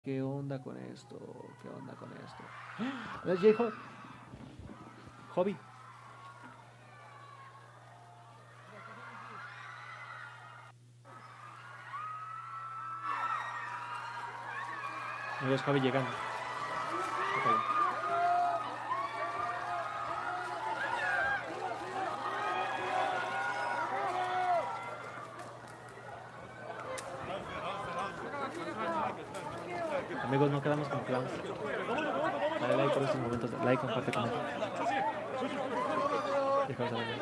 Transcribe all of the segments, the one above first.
¿Qué onda con esto? ¿Qué onda con esto? ¿No es J Hobby? Amigos, Hobby llegando. Ok. Amigos, no quedamos como quedamos. Dale like por estos momentos. Like, comparte, comenta. Déjanos saber.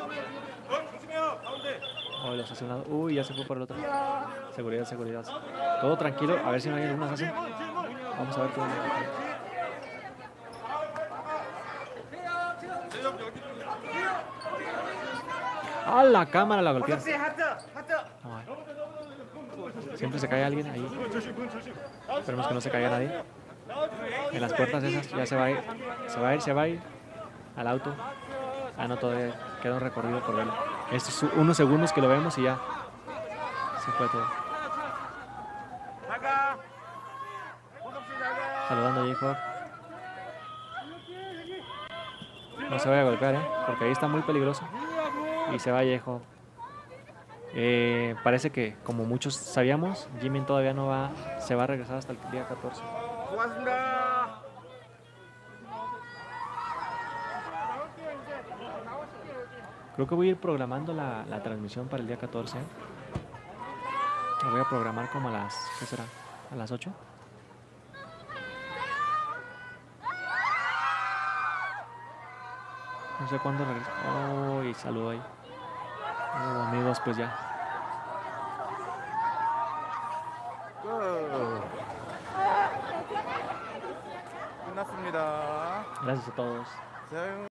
Oh, los hace un lado. Uy, ya se fue por el otro. Seguridad, seguridad. Todo tranquilo. A ver si no hay algunas así. Vamos a ver qué onda. ¡Ah, la cámara la golpea! Ay. Siempre se cae alguien ahí. Esperemos que no se caiga nadie. En las puertas esas ya se va a ir. Se va a ir, se va a ir. Al auto. Ah, no, todavía queda un recorrido por verlo. Estos unos segundos que lo vemos y ya. Se fue todo. Saludando a J-Hawk. No se vaya a golpear, porque ahí está muy peligroso. Y se va J-Hawk. Parece que, como muchos sabíamos, Jimin todavía no va. Se va a regresar hasta el día 14. Creo que voy a ir programando la transmisión para el día 14. La voy a programar como a las... ¿Qué será? ¿A las 8? No sé cuándo regresa. Oh, y saludo ahí. Oh, amigos, pues ya. 끝났습니다. Gracias a todos.